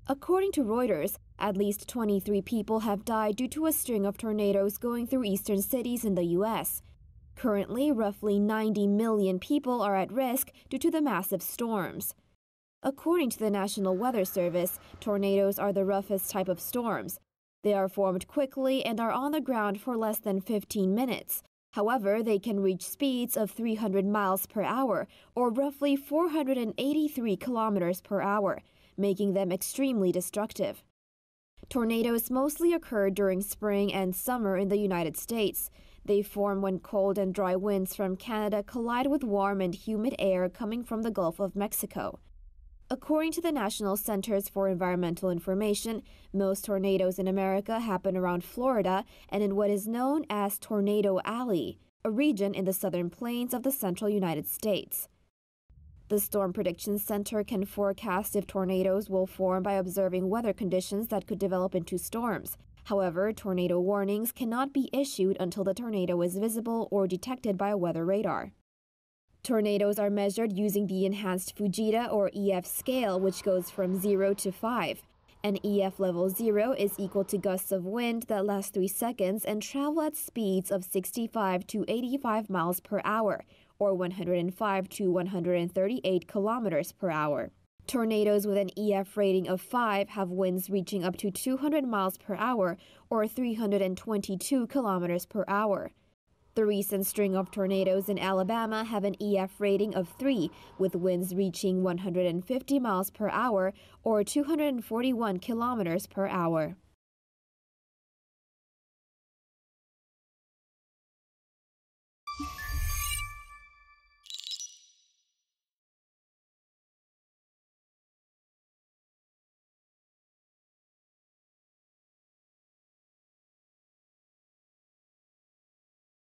According to Reuters, at least 23 people have died due to a string of tornadoes going through eastern cities in the U.S. Currently, roughly 90 million people are at risk due to the massive storms. According to the National Weather Service, tornadoes are the roughest type of storms. They are formed quickly and are on the ground for less than 15 minutes. However, they can reach speeds of 300 miles per hour, or roughly 483 kilometers per hour, making them extremely destructive. Tornadoes mostly occur during spring and summer in the United States. They form when cold and dry winds from Canada collide with warm and humid air coming from the Gulf of Mexico. According to the National Centers for Environmental Information, most tornadoes in America happen around Florida and in what is known as Tornado Alley, a region in the southern plains of the central United States. The Storm Prediction Center can forecast if tornadoes will form by observing weather conditions that could develop into storms. However, tornado warnings cannot be issued until the tornado is visible or detected by a weather radar. Tornadoes are measured using the enhanced Fujita or EF scale, which goes from 0 to 5. An EF level 0 is equal to gusts of wind that last 3 seconds and travel at speeds of 65 to 85 miles per hour, or 105 to 138 kilometers per hour. Tornadoes with an EF rating of 5 have winds reaching up to 200 miles per hour, or 322 kilometers per hour. The recent string of tornadoes in Alabama have an EF rating of 3, with winds reaching 150 miles per hour or 241 kilometers per hour.